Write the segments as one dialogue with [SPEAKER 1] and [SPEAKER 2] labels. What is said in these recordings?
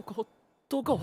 [SPEAKER 1] どこ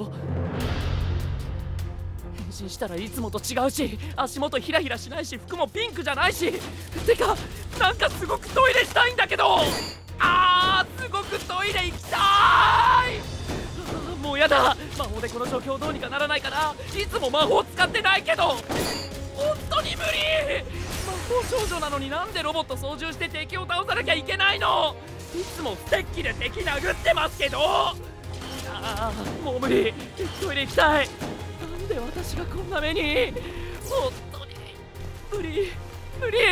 [SPEAKER 1] 変身したらいつもと違うし、足元ヒラヒラしないし、服もピンクじゃないし。てかなんかすごくトイレしたいんだけど。すごくトイレ行きたい。もうやだ。魔法でこの状況どうにかならないかな。いつも魔法使ってないけど本当に無理。魔法少女なのになんでロボット操縦して敵を倒さなきゃいけないの。いつもステッキで敵殴ってますけど。もう無理。トイレ行きたい。なんで私がこんな目に。本当に無理無理無理。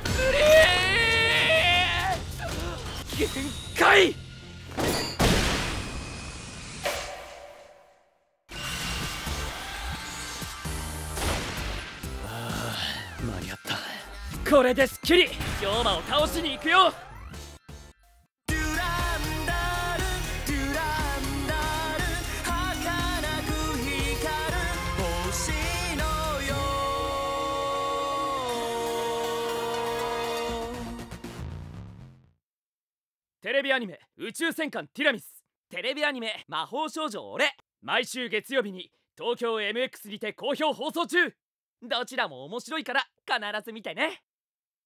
[SPEAKER 1] 限界。間に合った。これですっきり龍馬を倒しに行くよ。テレビアニメ「宇宙戦艦ティラミス」、テレビアニメ「魔法少女オレ」、毎週月曜日に東京 MX にて好評放送中。どちらも面白いから必ず見てね。